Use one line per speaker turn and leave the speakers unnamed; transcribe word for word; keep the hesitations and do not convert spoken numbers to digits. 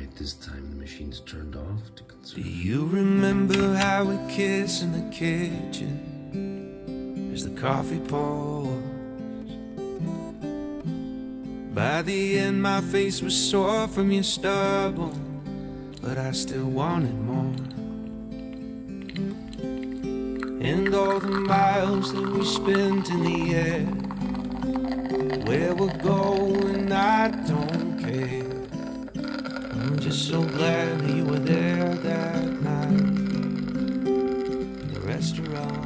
Alright, this time the machine's turned off to conserve.
Do you remember how we kissed in the kitchen as the coffee pours? By the end my face was sore from your stubble, but I still wanted more. And all the miles that we spent in the air, where we're going I don't care. I'm just so glad that you were there that night in the restaurant.